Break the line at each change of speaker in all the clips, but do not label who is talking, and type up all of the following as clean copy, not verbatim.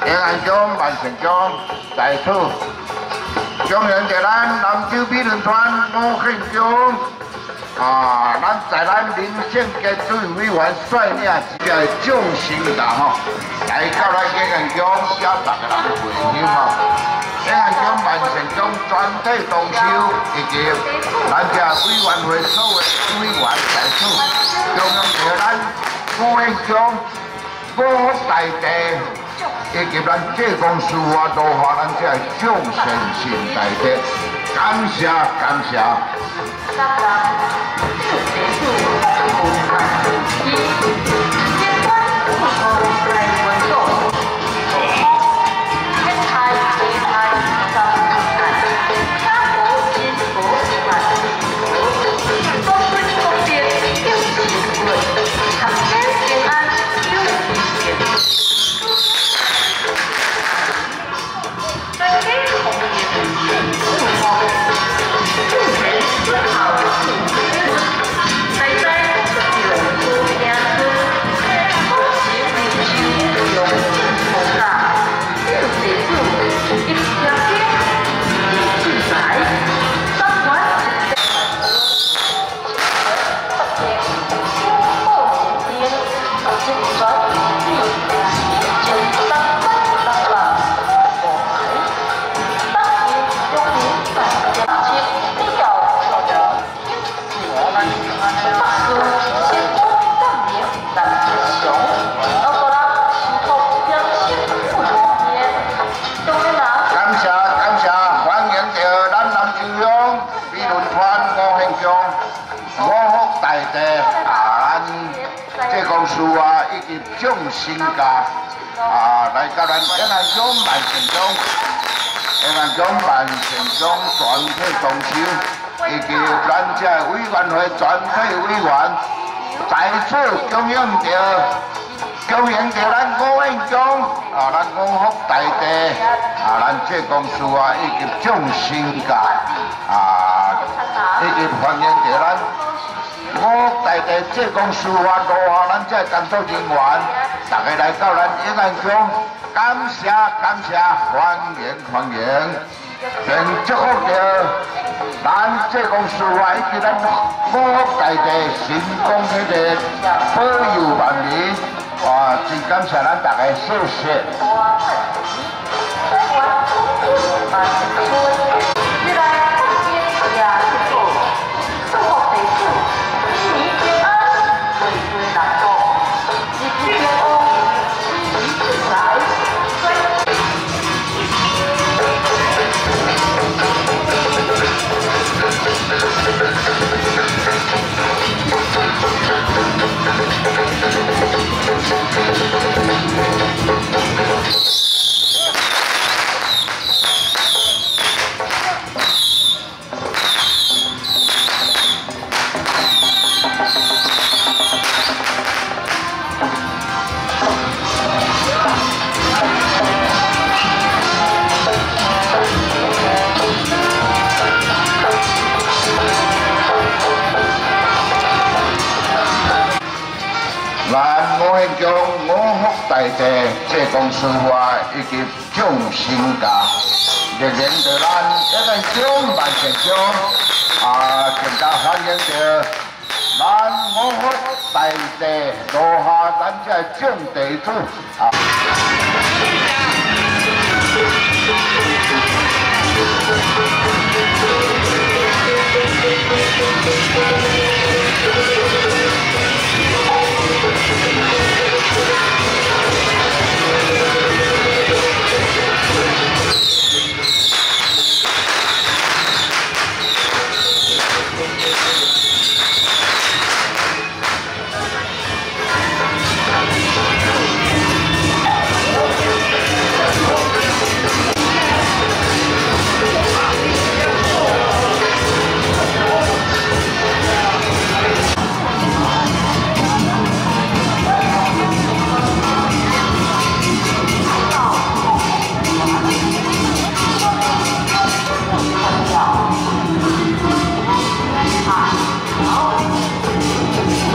平安宫万成宫在此，恭迎着咱南州美轮团吴庆忠咱在咱林县嘅主任委员率领一个众星达来到咱平安宫邀大家人会友平安宫万成宫全体同修以及咱这委员会所有委员在此，恭迎着咱吴庆忠五福大帝。 以及咱济公师傅度化咱这众善心大德，感谢感谢。众星家来到咱平安宫万成宫，平安宫万成宫全体同修，以及咱这委员会全体委员，在此恭迎着咱吴庆忠咱五福大帝咱济公师以及众星家以及欢迎着咱。 我大地济公师傅度化咱这工作人员，大家来到咱平安宫，感谢感谢，欢迎欢迎，并祝福着咱济公师傅以及咱我大地成功喜乐，保佑万民。真感谢咱大家，谢谢。 吴庆忠五福大帝济公师傅以及众星家，热烈着咱平安宫万成宫更加欢迎着咱五福大帝度化咱这众地主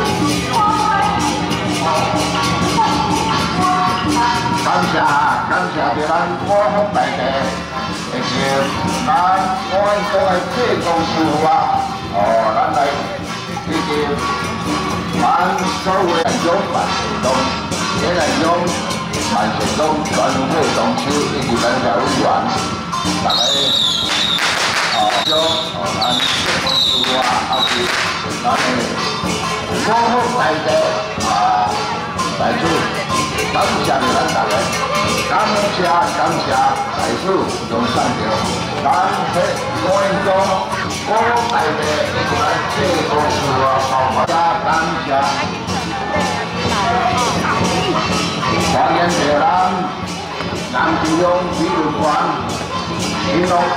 感谢谢着咱五福大帝，以及咱五福中的济公师傅啊，咱来以及咱所有的养办事中，也来用办事中全体同事以及咱社委员，大家将咱济公师傅啊，后是咱的五福大帝大主。 感谢咱大家，感谢大主用上着，咱喺我中我大嘅一个这个事啊，大家感谢。欢迎着咱南志勇体育馆新隆中。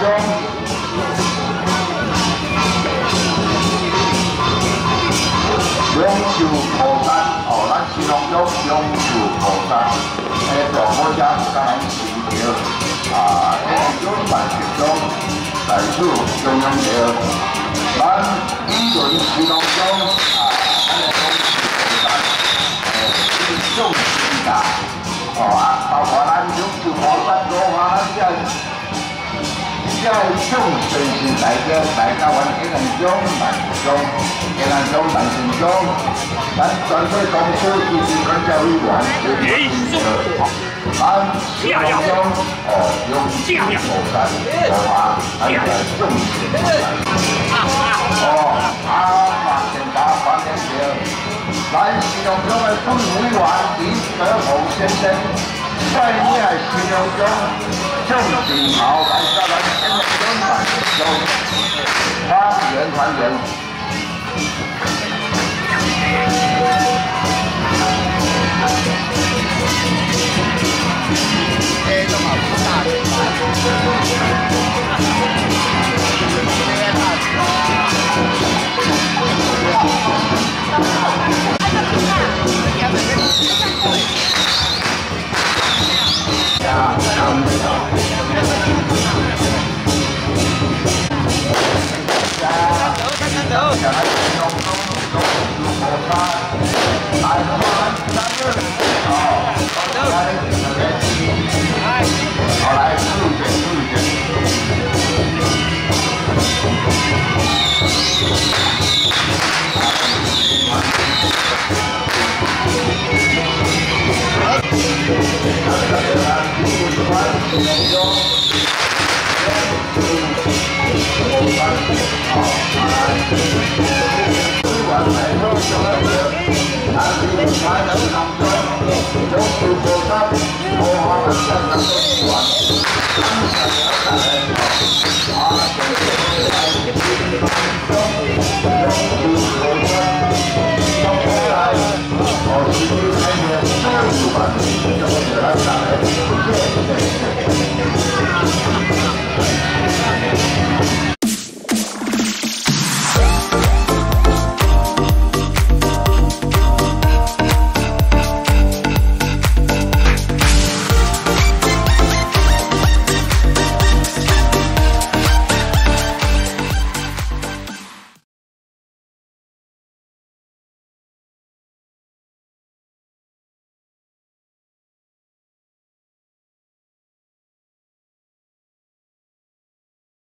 永寿菩萨，咱新隆中永寿菩萨，大伙仔甲咱寻着有办事中大主中央着，咱依循新隆中咱的永寿菩萨，众生大，包括咱永寿菩萨罗华咱众生是大家阮一人中万中，一人中万成中，咱全体同事以及咱教育员就咱新隆中永寿菩萨罗华，咱来众生马先达关联着，咱新隆中的副委员李德宏先生。 在你系新隆中众志豪来甲咱新隆中办中团圆。这嘛不大的。谢谢。